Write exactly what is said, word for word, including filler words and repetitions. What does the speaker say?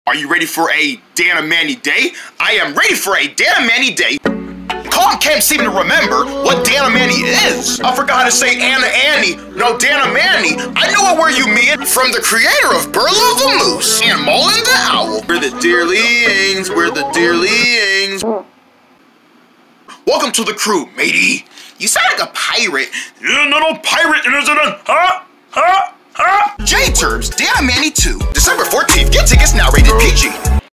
Are you ready for a Danamanny day? I am ready for a Danamanny day. Colin can't seem to remember what Danamanny is. I forgot how to say Anna Annie. No, Danamanny. I know where you mean. From the creator of Burlo the Moose and Mullen the Owl. We're the dearlings. We're the dearlings. Welcome to the crew, matey. You sound like a pirate. You're not a pirate, isn't it? Huh? Huh? Huh? J-Turbs, Danamanny two. December fourteenth. Get tickets now, rated P G.